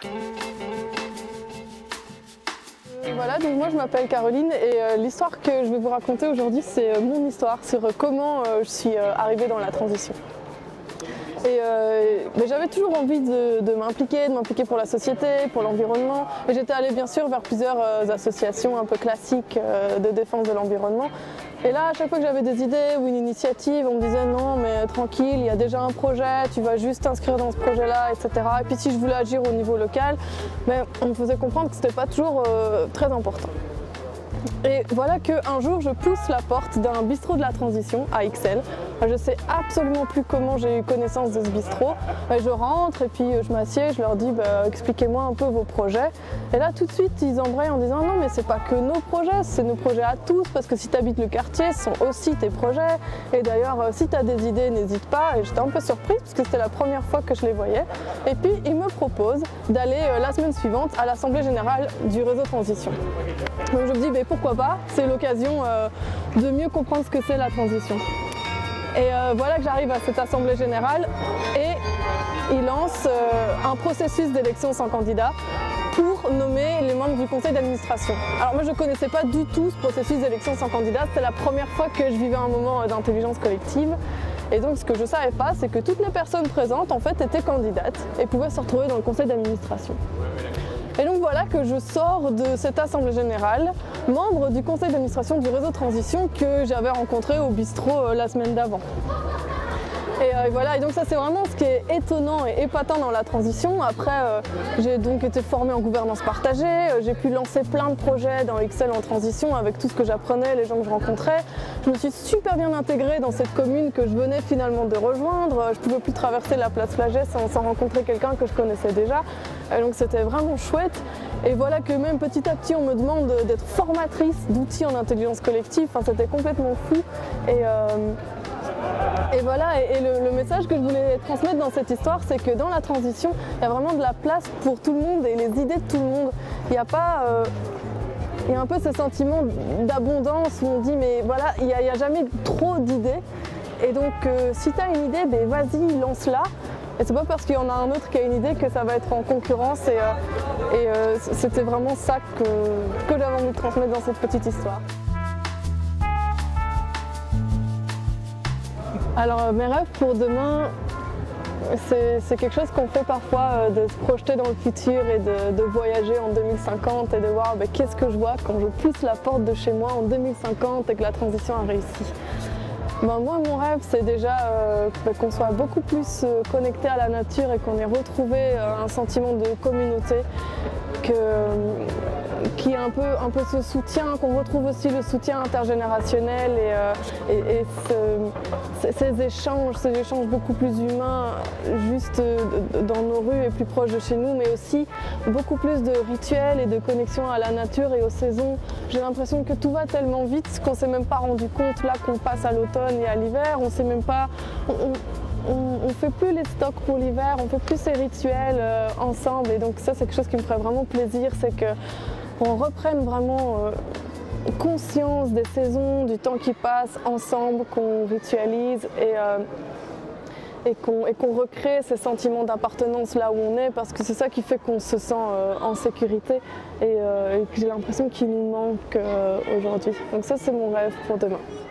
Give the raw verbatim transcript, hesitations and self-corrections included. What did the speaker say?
Voilà, donc moi je m'appelle Caroline et euh, l'histoire que je vais vous raconter aujourd'hui, c'est euh, mon histoire sur euh, comment euh, je suis euh, arrivée dans la transition. Et euh, j'avais toujours envie de, de m'impliquer, de m'impliquer pour la société, pour l'environnement. Et j'étais allée bien sûr vers plusieurs euh, associations un peu classiques euh, de défense de l'environnement. Et là, à chaque fois que j'avais des idées ou une initiative, on me disait non mais tranquille, il y a déjà un projet, tu vas juste t'inscrire dans ce projet-là, et cetera. Et puis si je voulais agir au niveau local, mais on me faisait comprendre que c'était pas toujours euh, très important. Et voilà qu'un jour, je pousse la porte d'un bistrot de la transition à Ixelles. Je ne sais absolument plus comment j'ai eu connaissance de ce bistrot. Je rentre et puis je m'assieds, je leur dis bah, expliquez-moi un peu vos projets. Et là, tout de suite, ils embrayent en disant non, mais c'est pas que nos projets, c'est nos projets à tous, parce que si tu habites le quartier, ce sont aussi tes projets. Et d'ailleurs, si tu as des idées, n'hésite pas. Et j'étais un peu surprise, parce que c'était la première fois que je les voyais. Et puis, ils me proposent d'aller la semaine suivante à l'Assemblée générale du réseau Transition. Donc je me dis, mais pourquoi pas, c'est l'occasion euh, de mieux comprendre ce que c'est la transition. Et euh, voilà que j'arrive à cette assemblée générale et ils lancent euh, un processus d'élection sans candidat pour nommer les membres du conseil d'administration. Alors moi je ne connaissais pas du tout ce processus d'élection sans candidat, c'était la première fois que je vivais un moment d'intelligence collective. Et donc ce que je ne savais pas, c'est que toutes les personnes présentes en fait étaient candidates et pouvaient se retrouver dans le conseil d'administration. Et donc voilà que je sors de cette assemblée générale, membre du conseil d'administration du réseau Transition que j'avais rencontré au bistrot euh, la semaine d'avant. Et, euh, et voilà, et donc ça c'est vraiment ce qui est étonnant et épatant dans la transition. Après, euh, j'ai donc été formée en gouvernance partagée, euh, j'ai pu lancer plein de projets dans Ixelles en transition avec tout ce que j'apprenais, les gens que je rencontrais. Je me suis super bien intégrée dans cette commune que je venais finalement de rejoindre. Je ne pouvais plus traverser la place Flagey sans, sans rencontrer quelqu'un que je connaissais déjà. Et donc c'était vraiment chouette. Et voilà que même petit à petit on me demande d'être formatrice d'outils en intelligence collective. Enfin, c'était complètement fou. Et, euh, Et voilà, et, et le, le message que je voulais transmettre dans cette histoire, c'est que dans la transition, il y a vraiment de la place pour tout le monde et les idées de tout le monde. Il n'y a pas... Euh, il y a un peu ce sentiment d'abondance où on dit mais voilà, il n'y a, a jamais trop d'idées. Et donc euh, si tu as une idée, ben, vas-y, lance-la. Et c'est pas parce qu'il y en a un autre qui a une idée que ça va être en concurrence. Et, euh, et euh, c'était vraiment ça que, que j'avais envie de transmettre dans cette petite histoire. Alors mes rêves pour demain, c'est quelque chose qu'on fait parfois, euh, de se projeter dans le futur et de, de voyager en deux mille cinquante et de voir ben, qu'est-ce que je vois quand je pousse la porte de chez moi en deux mille cinquante et que la transition a réussi. Ben, moi mon rêve c'est déjà euh, ben, qu'on soit beaucoup plus euh, connecté à la nature et qu'on ait retrouvé euh, un sentiment de communauté, que, qu'il y ait un peu, un peu ce soutien, qu'on retrouve aussi le soutien intergénérationnel et, euh, et, et ce, ces échanges, ces échanges beaucoup plus humains juste dans nos rues et plus proches de chez nous, mais aussi beaucoup plus de rituels et de connexion à la nature et aux saisons. J'ai l'impression que tout va tellement vite qu'on ne s'est même pas rendu compte là qu'on passe à l'automne et à l'hiver, on sait même pas... On, on ne fait plus les stocks pour l'hiver, on ne fait plus ces rituels euh, ensemble et donc ça c'est quelque chose qui me ferait vraiment plaisir, c'est qu'on reprenne vraiment euh, conscience des saisons, du temps qui passe ensemble, qu'on ritualise et, euh, et qu'on qu'on recrée ces sentiments d'appartenance là où on est, parce que c'est ça qui fait qu'on se sent euh, en sécurité et, euh, et que j'ai l'impression qu'il nous manque euh, aujourd'hui. Donc ça c'est mon rêve pour demain.